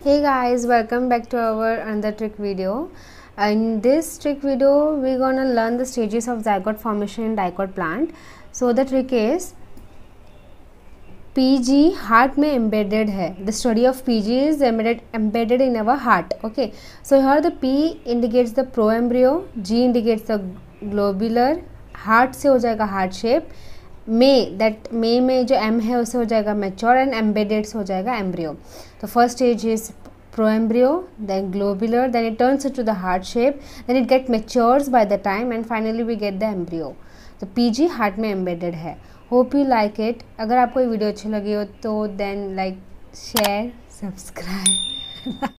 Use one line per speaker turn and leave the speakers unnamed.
Hey guys, welcome back to our another trick video. In this trick video we're gonna learn the stages of zygote formation in dicot plant. So the trick is PG heart में embedded है. The study of PG is embedded in our heart. Okay, so here the P indicates the proembryo, G indicates the globular, heart से हो जाएगा heart shape, मे में जो M है उससे हो जाएगा mature and embedded से हो जाएगा embryo. तो first stage is proembryo, then globular, then it turns into the heart shape, then it get matures by the time and finally we get the embryo. तो PG heart में embedded है. Hope you like it. अगर आपको ये video अच्छी लगी हो तो देन लाइक शेयर सब्सक्राइब